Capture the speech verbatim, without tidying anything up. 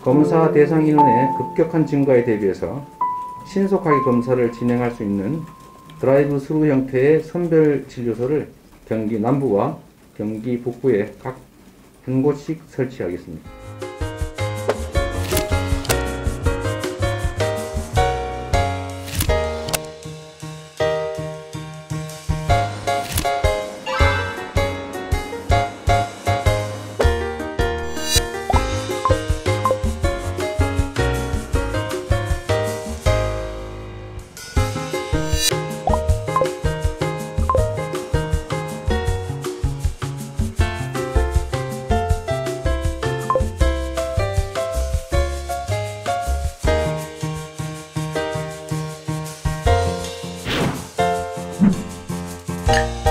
검사 대상 인원의 급격한 증가에 대비해서 신속하게 검사를 진행할 수 있는 드라이브 스루 형태의 선별진료소를 경기 남부와 경기 북부에 각 한 곳씩 설치하겠습니다. you